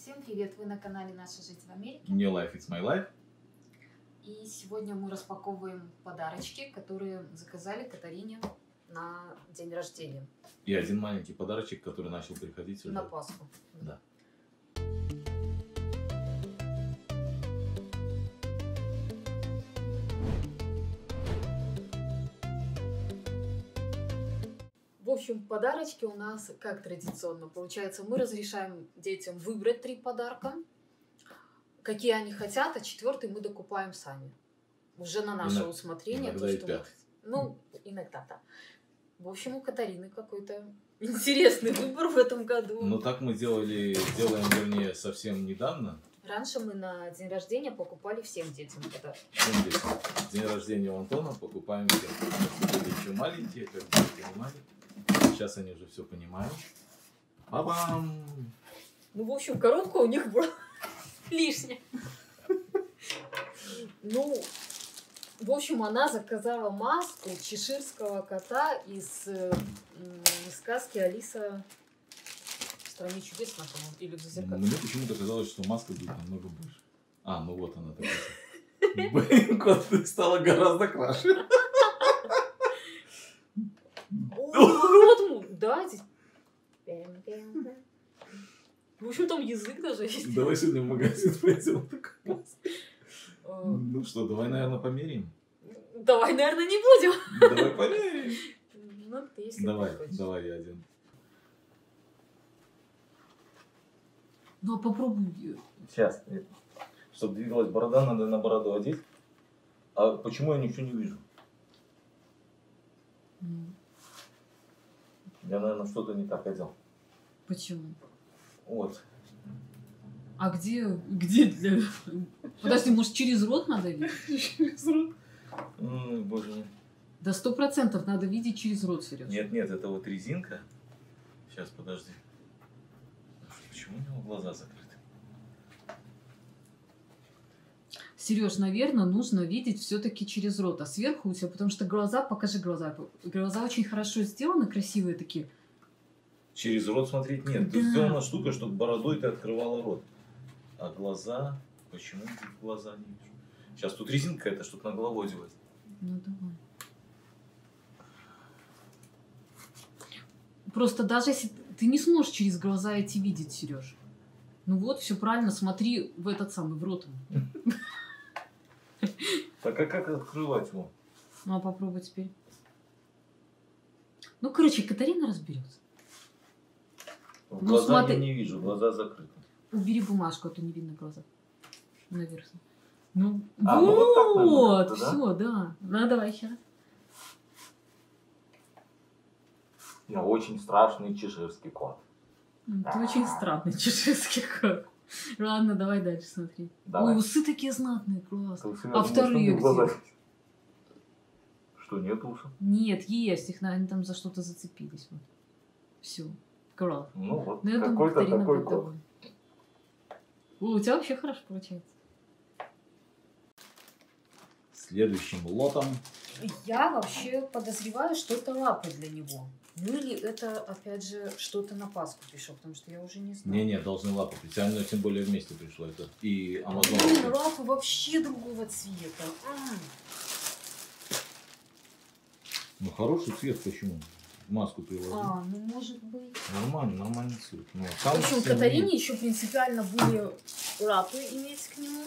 Всем привет! Вы на канале «Наша жизнь в Америке». New Life is my life. И сегодня мы распаковываем подарочки, которые заказали Катарине на день рождения. И один маленький подарочек, который начал приходить уже. На Пасху. Да. В общем, подарочки у нас как традиционно. Получается, мы разрешаем детям выбрать 3 подарка, какие они хотят, а 4-й мы докупаем сами. Уже на наше усмотрение. Иногда и 5. Ну, иногда, да. В общем, у Катарины какой-то интересный выбор в этом году. Ну так мы делаем, вернее, совсем недавно. Раньше мы на день рождения покупали всем детям подарки. Всем детям. День рождения у Антона покупаем всем. Были еще маленькие, как бы понимали. Сейчас они уже все понимают. Ба-бам! Ну, в общем, коробка у них была лишняя. Ну, в общем, она заказала маску чеширского кота из сказки «Алиса в стране чудес», по-моему, или в «Зазеркалье». Мне почему-то казалось, что маска будет намного больше. А, ну вот она такая. Блин, кот, ты стала гораздо краше. Да, здесь... В общем, там язык даже есть. Давай сегодня в магазин пойдем. Ну что, давай, наверное, померяем. Давай, наверное, не будем. Давай померяем. Ну, если Давай, я один. Ну, попробуй. Сейчас. Чтобы двигалась борода, надо на бороду одеть. А почему я ничего не вижу? Я, наверное, что-то не так одел. Почему? Вот. А где для... Подожди, может, через рот надо видеть? Через рот? Боже мой. Да 100% надо видеть через рот, Сереж. Нет, это вот резинка. Сейчас, подожди. Почему у него глаза закрыты? Сереж, наверное, нужно видеть все-таки через рот. А сверху у тебя, потому что глаза, покажи глаза. Глаза очень хорошо сделаны, красивые такие. Через рот смотреть нет. Да. Тут сделана штука, чтобы бородой ты открывала рот. А глаза... Почему тут глаза не вижу? Сейчас тут резинка это, чтобы на голову одевать. Ну давай. Просто даже если ты не сможешь через глаза эти видеть, Сереж. Ну вот, все правильно, смотри в этот самый, в рот. Так а как открывать его? Ну а попробуй теперь. Ну, короче, Катарина разберется. Глаза я не вижу, глаза закрыты. Убери бумажку, а то не видно глаза. Наверх. Ну, вот, так, все, да. Ну, давай еще раз. Я очень страшный чеширский кот. Ты очень странный чеширский кот. Ладно, давай дальше смотри. Ой, усы такие знатные, класс. А вторые где? Что, нет усов? Нет, есть. Их, наверное, там за что-то зацепились. Вот. Все. Класс. Ну вот, я какой-то думаю, такой кот. У тебя вообще хорошо получается. Следующим лотом. Я вообще подозреваю, что это лапы для него. Ну или это, опять же, что-то на Пасху пришло, потому что я уже не знаю. Не, должны лапы прийти. Оно тем более вместе пришло. Это и Амазон. Лапы вообще другого цвета. Ну хороший цвет, почему? Маску приложил. Ну может быть. Нормальный цвет. Ну, в общем, Катарине еще принципиально были лапы иметь к нему.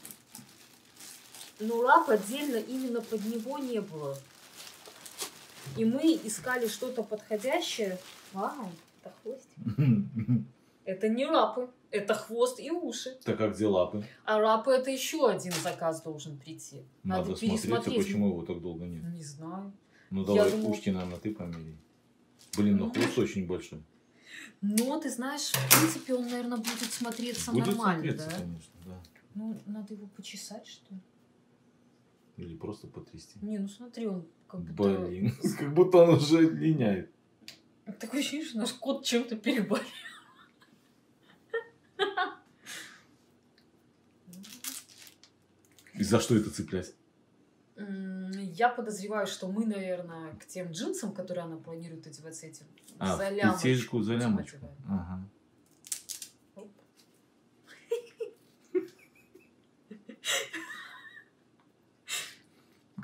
Но лап отдельно именно под него не было. И мы искали что-то подходящее. Вау, это хвостик. Это не лапы, это хвост и уши. Так а где лапы? А лапы это еще один заказ должен прийти. Надо пересмотреть. А почему его так долго нет? Не знаю. Ну давай ушки, наверное, ты помери. Блин, ну хвост очень большой. Ну, ты знаешь, в принципе, он, наверное, будет смотреться нормально, да? Конечно, да. Ну, надо его почесать, что ли? Или просто потрясти. Не, ну смотри, он как будто... Блин, как будто он уже линяет. Такое ощущение, что наш кот чем-то переболел. И за что это цеплять? Я подозреваю, что мы, наверное, к тем джинсам, которые она планирует одевать, этим за лямочку. Ага.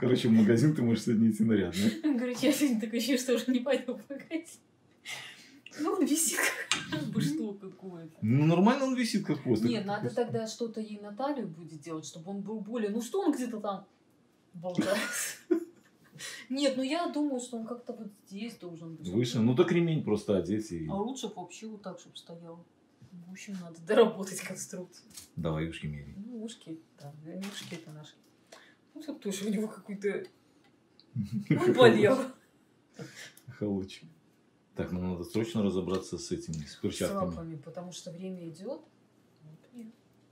Короче, в магазин ты можешь сегодня идти нарядно. Короче, я сегодня такое ощущение, что уже не пойду в магазин. Ну, он висит как бы что какое-то. Ну, нормально он висит, как хвост. Нет, надо тогда что-то ей на талию будет делать, чтобы он был более... Ну, что он где-то там болтается? Нет, ну я думаю, что он как-то вот здесь должен быть. Выше. Ну, так ремень просто одеть и... А лучше бы вообще вот так, чтобы стоял. В общем, надо доработать конструкцию. Давай ушки меряй. Ну, ушки, да, не ушки это наши. Ну, тут тоже у него какой-то... Он болел. Холодчик. Так, нам надо срочно разобраться с этими, с С перчатками. лапами, потому что время идет. Вот, нет.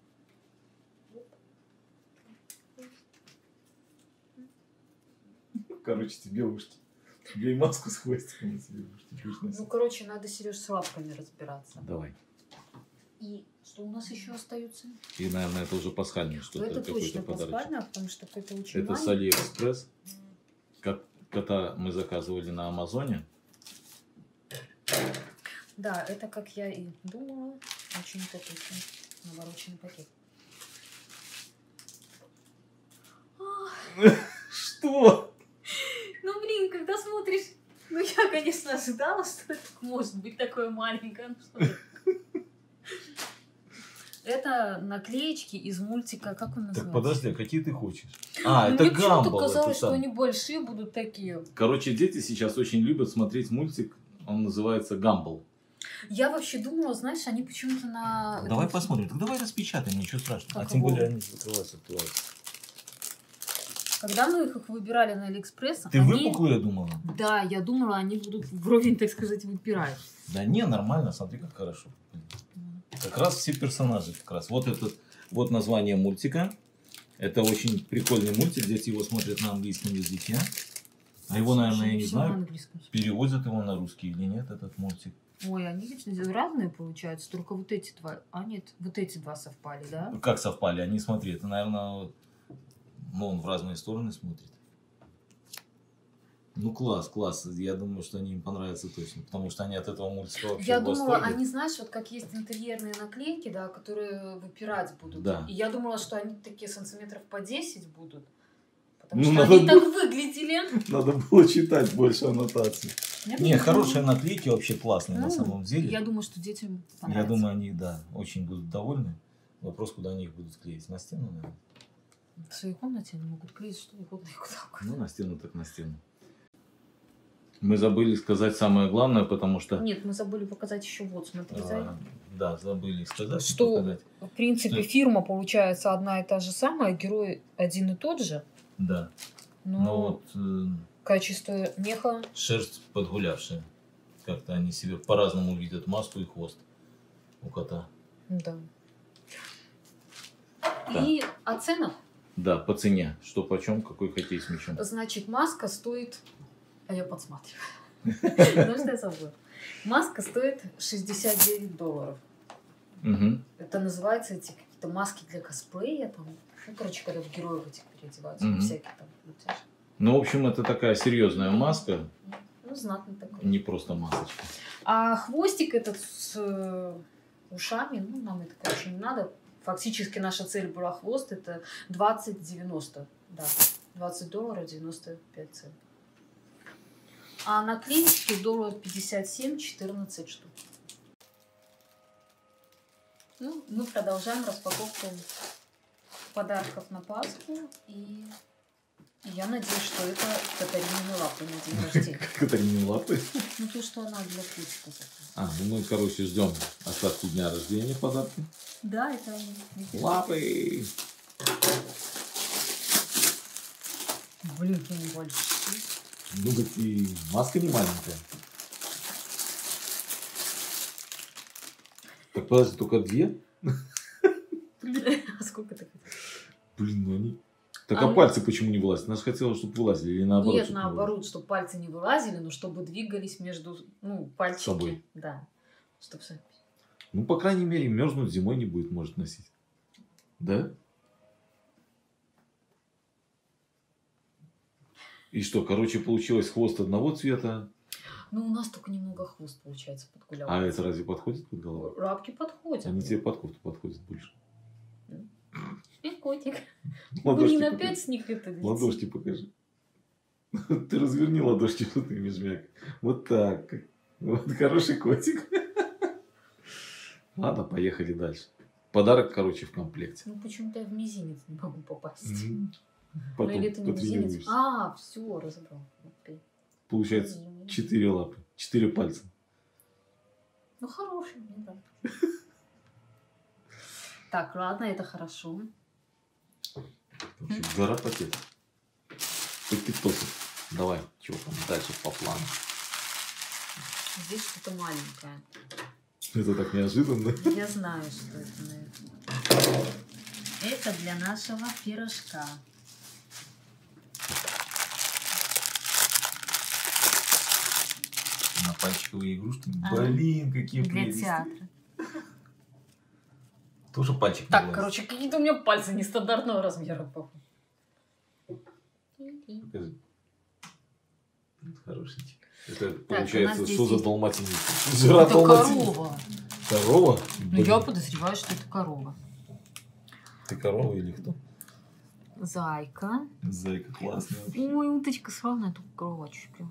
Короче, тебе ушки. Тебе и маску с хвостиком, и тебе ушки будешь носить. Ну, короче, надо, Сереж, с лапками разбираться. Давай. И что у нас еще остается? И, наверное, это уже пасхальное что-то, Это какой-то точно подарочек. пасхальное, потому что это очень Это с маленький. Алиэкспресс. Как кота мы заказывали на Амазоне. Да, это, как я и думала, очень такой навороченный пакет. Что? Ну, блин, когда смотришь... Ну, я, конечно, ожидала, что это может быть такое маленькое. Ну, что это? Это наклеечки из мультика, как он называется? Так подожди, а какие ты хочешь? А, Ну, это мне почему-то Гамбл. казалось, что они большие будут такие. Короче, дети сейчас очень любят смотреть мультик. Он называется Гамбл. Я вообще думала, знаешь, они почему-то на... Давай этом- посмотрим. Так давай распечатаем, ничего страшного. Как А тем его? более они закрываются, открываются. Когда мы их выбирали на Алиэкспресс, Ты они... выпуклые думала? Да, я думала, они будут вровень, так сказать, выпирать. Да не, нормально, смотри, как хорошо. Как раз все персонажи как раз. Вот этот, вот название мультика. Это очень прикольный мультик, дети его смотрят на английском языке. А его, наверное, я не Всё на знаю, английском. переводят его на русский или нет, этот мультик. Ой, они ведь разные получаются, только вот эти два. А нет, вот эти два совпали, да? Как совпали? Они, смотри, это, наверное, ну, он в разные стороны смотрит. Ну, класс, класс. Я думаю, что они им понравятся точно, потому что они от этого мультика вообще Я в думала, восторге. они, знаешь, вот как есть интерьерные наклейки, да, которые выпирать будут. Да. И я думала, что они такие сантиметров по 10 будут. Потому Ну, что надо они было- так выглядели. Надо было читать больше аннотаций. Я Не, думаю, хорошие наклейки вообще классные на ну, самом деле. Я думаю, что детям Я понравится. думаю, они, да, очень будут довольны. Вопрос, куда они их будут клеить. На стену, наверное? В своей комнате они могут клеить что угодно и куда угодно. Ну, на стену так на стену. Мы забыли сказать самое главное, потому что... Нет, мы забыли показать еще вот, смотри, Зай. Да, забыли сказать. Что, показать. в принципе, Что- фирма получается одна и та же самая, герой один и тот же, Да. но Но вот качество меха... шерсть подгулявшая. Как-то они себе по-разному видят маску и хвост у кота. Да. Да. И о ценах. Да, по цене. Что почем, какой хоккей с мячом. Значит, маска стоит... А я подсматриваю. Ну что я забыла? Маска стоит $69. Угу. Это называется эти какие-то маски для косплея. Там. Ну, короче, когда в героев этих переодеваются. Мгм. Всякие там. мультяшки. Ну, в общем, это такая серьезная маска, Ну, знатный такой. не просто масочка. А хвостик этот с ушами, ну, нам это, короче, не надо. Фактически наша цель была хвост, это 20,90. Да, $20, 95 центов. А наклеечки $57, 14 штук. Ну, мы продолжаем распаковку подарков на Пасху. И я надеюсь, что это Катаринины лапы на день рождения. Как это не лапы? Ну, то, что она для ключика такая. А, ну мы, короче, ждем остатки дня рождения подарки. Да, это они. Видишь? Лапы! Блин, какие большие. Ну, так и маска не маленькая. Так, подожди, только две? А сколько ты хотел? Блин, ну они... Так, А а мы- пальцы почему не вылазят? Она же хотела, чтобы вылазили, или наоборот? Нет, чтобы не наоборот, чтобы пальцы не вылазили, но чтобы двигались между, ну, пальчики. Собой. Да. Чтоб... вылазили? Ну, по крайней мере, мерзнуть зимой не будет, может, носить. Да? И что, короче, получилось хвост одного цвета, Ну, у нас только немного хвост, получается, подгулял. а это разве подходит под голову? Рабки подходят. Они тебе под кофту подходят больше. И котик. Ладошки Блин, покажи. опять с них это летит. Ладошки покажи. Ты разверни ладошки, что ты межмяк. Вот так. Вот хороший котик. Ладно, поехали дальше. Подарок, короче, в комплекте. Ну, почему-то я в мизинец не могу попасть. Потом Ну, или это не мизинец. потренируешься. А, все, разобрал. Окей. Получается 4 лапы, 4 пальца. Ну, хороший, мне нравится. Так, ладно, это хорошо. Вообще, гора пакетов. Пакетосов. Давай, что там дальше по плану? Здесь что-то маленькое. Это так неожиданно. Я знаю, что это, наверное. Это для нашего пирожка. На пальчиковые игрушки. Блин, какие Для прелести. театра. Тоже пальчик. Так, короче, какие-то у меня пальцы нестандартного размера. Покажи. Хорошенький. Это Так, получается, у нас что здесь за есть- далматинец? Это корова. Корова? Ну, я подозреваю, что это корова. Ты корова или кто? Зайка. Зайка классная. вообще. Ой, уточка славная, только кровачка.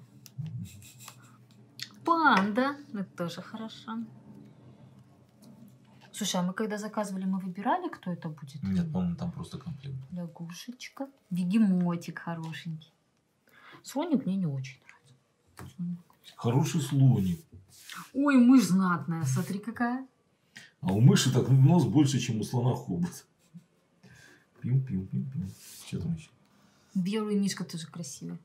Панда. Это тоже хорошо. Слушай, а мы когда заказывали, мы выбирали, кто это будет? Нет, по-моему, там просто комплект. Лягушечка. Бегемотик хорошенький. Слоник мне не очень нравится. Хороший слоник. Ой, мышь знатная. Смотри, какая. А у мыши так нос больше, чем у слона хобот. Пим-пим-пим-пим. Что там еще? Белый мишка тоже красивый.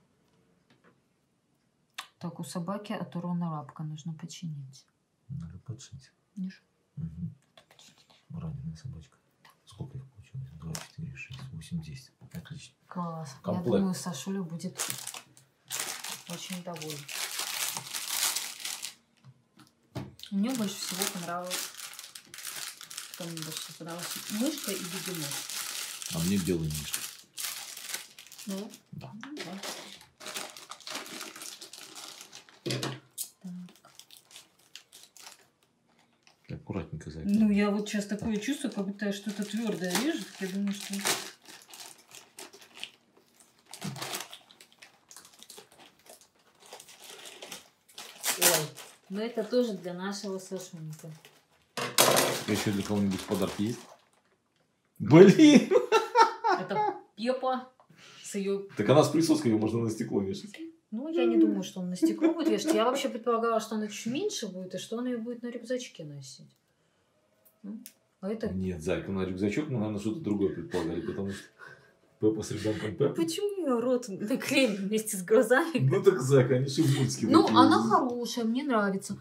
Так, у собаки оторвана лапка. Нужно починить. Надо подшить. Видишь? Угу. Раненая собачка. Сколько их получилось? 2, 4, 6, 8, 10. Отлично. Класс. Я Комплект. думаю, Сашуля будет очень доволен. Мне больше всего понравилось. Что мне больше понравилось? Мышка и бегемот. А мне белый мишка. Ну, Да. да. Так. Аккуратненько зайка. Ну, я вот сейчас такое чувство, как будто я что-то твердое вижу. Я думаю, что... Ой, но это тоже для нашего Сашунька. Еще для кого-нибудь подарки есть? Блин! Это Пепа с ее... Так она с присоской, ее можно на стекло вешать. Ну, я не думаю, что он на стекло будет вешать. Я вообще предполагала, что она чуть меньше будет, и что он ее будет на рюкзачке носить. А это... Нет, зайка, на рюкзачок мы, наверное, что-то другое предполагали, потому что Пеппа с ребенком Пеппа. Почему ее рот наклеен вместе с глазами? Ну так зайка, они же в мультике. Ну, такие. она хорошая, мне нравится.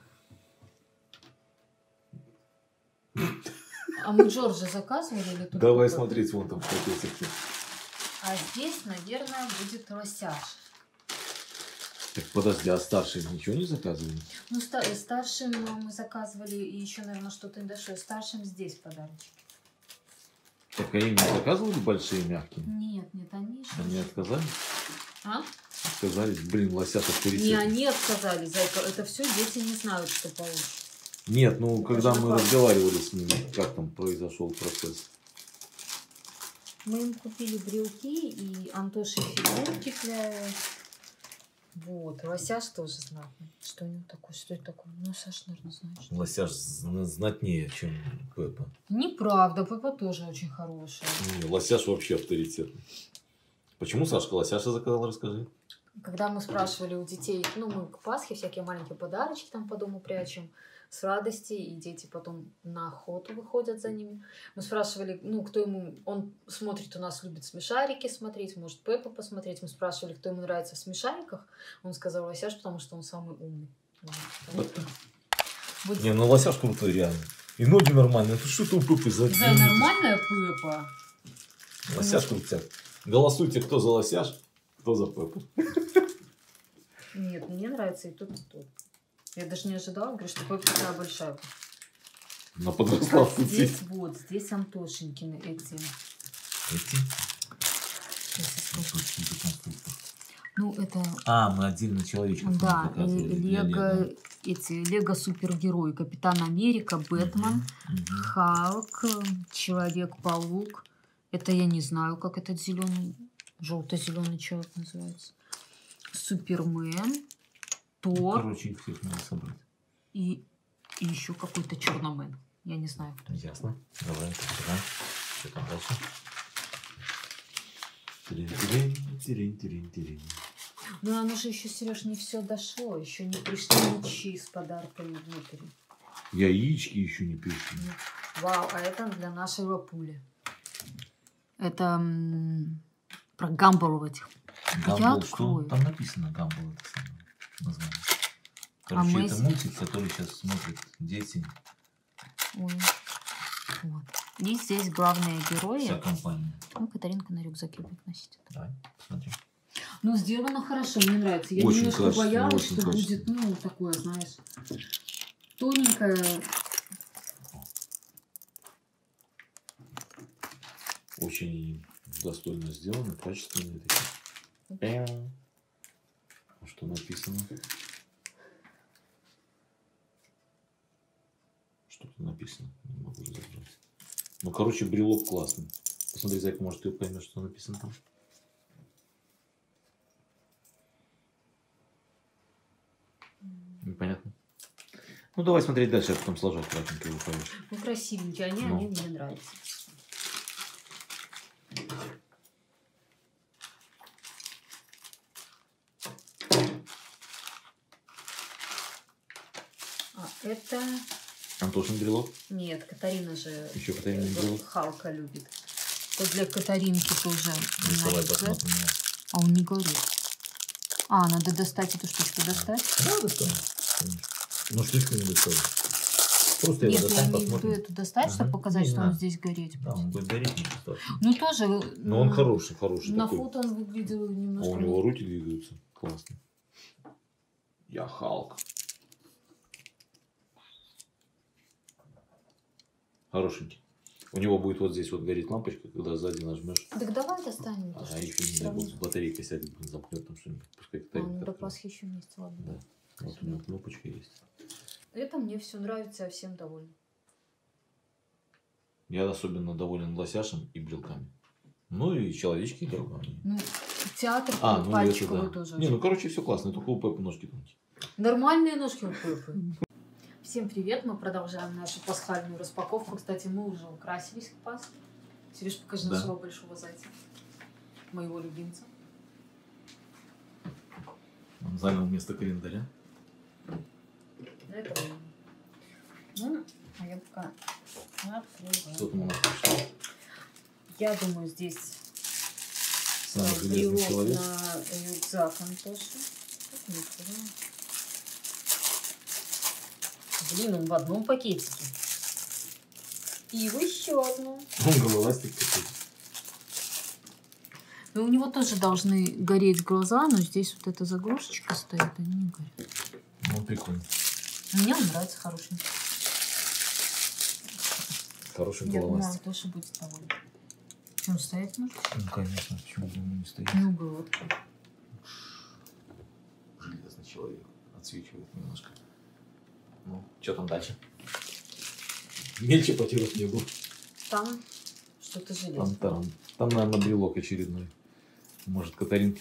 А мы Джорджа заказывали или тут? Давай какой-то? смотреть вон там в пакетике. А здесь, наверное, будет лосяж. Так подожди, а старшие ничего не заказывали? Ну, старшим мы заказывали и еще, наверное, что-то небольшое. Старшим здесь подарочки. Так а им не заказывали большие мягкие? Нет, они еще... Они отказались? А? Отказались? Блин, лосят авторитет. Не, они отказались, Зайка. Это все дети не знают, что получится. Нет, ну когда же мы классно. разговаривали с ними, как там произошел процесс? Мы им купили брелки и Антоше фигурки для... Вот, лосяш тоже знатный. Что у него такое? Что это такое? Ну, Саш, наверное, знаешь. Лосяш знатнее, чем Пеппа. Неправда, Пеппа тоже очень хорошая. Не, лосяш вообще авторитетный. Почему Сашка лосяша заказал, расскажи. Когда мы спрашивали у детей, ну, мы к Пасхе всякие маленькие подарочки там по дому прячем с радости, и дети потом на охоту выходят за ними. Мы спрашивали, ну, кто ему... Он смотрит, у нас любит смешарики смотреть, может, Пеппа посмотреть. Мы спрашивали, кто ему нравится в смешариках. Он сказал лосяш, потому что он самый умный. Вот так. Вот. Не, ну лосяш крутой, реально. И ноги нормальные. Это что-то у Пеппы за... Да, нормальная Пеппа. Лосяш крутяк. Голосуйте, кто за лосяш, кто за Пеппу. Нет, мне нравится и тот, и тот. Я даже не ожидала, говорю, что Пеппа такая большая. Она подросла в А пути. здесь вот, здесь Антошенькины эти. Эти? Сейчас я скажу. Антошкин конструктор. Ну, это... А, мы отдельно человечков Да, заказывали для Лего, эти Лего супергерои, Капитан Америка, Бэтмен, Мгм. Халк, Человек-паук. Это я не знаю, как этот зеленый, желто-зеленый человек называется. Супермен, Ну, Тор короче, их всех надо собрать. и еще какой-то черномен. Я не знаю, кто это. Ясно. Давай, сюда. Что там дальше? Тирин-тирин-тирин-тирин-тирин. Ну, оно же еще, Сереж, не все дошло. Еще не пришли мечи с подарками внутрь. Яички еще не пришли. Вау, а это для нашего пули. Это про Гамбл этих. Я Гамбл, что? открою. Там написано Гамбл, это самое название. Короче, мы это с- мультик, который сейчас смотрят дети, Ой. Вот. И здесь главные герои. вся компания. Ну, Катаринка на рюкзаке будет носить. Давай, посмотрим. Ну, сделано хорошо, мне нравится. Я Очень немножко качественно, боялась, очень что будет, качественно. ну, такое, знаешь, тоненькое. Очень достойно сделано, качественные такие. А что написано? Что-то написано, не могу разобрать. Ну, короче, брелок классный. Посмотри, Зайка, может, ты поймешь, что написано там. Непонятно. Ну, давай смотреть дальше, я потом сложу аккуратненько его повешу. Ну, красивенькие они, Ну. они мне нравятся. А это... Антошин брелок. Нет, Катарина же Еще Катарина брелок. Халка любит. Это для Катаринки тоже. Давай нарезать. посмотрим. А он не горит. А, надо достать эту штучку, достать? Да, достану. Ну, штучку не достану. Просто его Нет, я достанем, имею в виду посмотрим. эту достать, чтобы Ага. показать, Не что он надо. здесь гореть Да, будет. он будет гореть, ничего страшного. Ну, тоже... Но он хороший, хороший На такой. фото он выглядел А немножко... у него руки двигаются. Классно. Я Халк. Хорошенький. У него будет вот здесь вот гореть лампочка, когда сзади нажмешь. Так давай достанем. А еще не дай бог, с батарейкой сядет, замкнет там что-нибудь. Пускай А, ну Катаринка до откроет. Пасхи еще месяц, ладно. Да. Вот у него кнопочка есть. Это мне все нравится, я всем довольна. Я особенно доволен лосяшем и брелками. Ну и человечки они. Ну, театр А, ну это пальчиковый да. тоже. Не, очень. ну короче, все классно, только у Пеппы ножки тонкие. Нормальные ножки у Пеппы. Всем привет, мы продолжаем нашу пасхальную распаковку. Кстати, мы уже украсились к Пасхе. Сереж, покажи Да. нашего большого зайца. Моего любимца. Он занял место календаря. Это он. Ну, а я пока открою. Что там у нас пришло? Я думаю, здесь Самый железный брелок человек. на рюкзак Антоши. Так, не открываю. Блин, он в одном пакетике. И в еще одном. Он головастик какой-то. Ну, у него тоже должны гореть глаза, но здесь вот эта заглушечка стоит, они не горят. Ну, прикольно. Мне он нравится хороший. Хороший Я думаю, головастик. он тоже будет доволен. Что, он стоять может? Ну, конечно, почему бы ему не стоит? Ну, было. Железный человек. Отсвечивает немножко. Ну, что там дальше? Мельче потеров не было. Там что-то железное. Там, наверное, брелок очередной. Может, Катаринкин.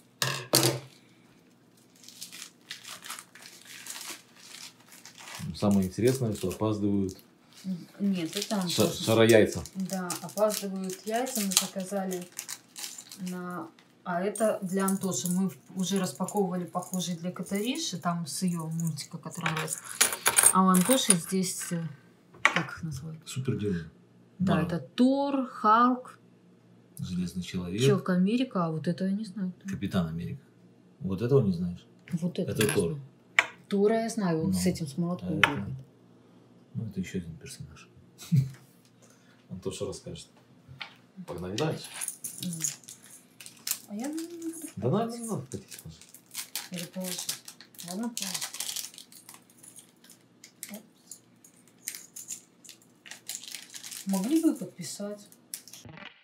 Самое интересное, что опаздывают Нет, это он. шарояйца. Да, опаздывают яйца, мы заказали на... А это для Антоши. Мы уже распаковывали похожие для Катариши, там с ее мультика, который нравится. А у Антоши здесь, как их называют? Супергерой. Да, Марвел. это Тор, Халк, Железный человек. Человек Америка, а вот это я не знаю. Кто. Капитан Америка. Вот этого не знаешь? Вот это, Это я Тор. знаю. Тора я знаю, он Ну, с этим с молотком а это- бегает. Ну, это еще один персонаж. Антоша расскажет. Погнали дальше. А я не буду Да надо, хотеть. не надо хотеть. Маша. Или положить. Ладно, положить. Опс. Могли бы подписать.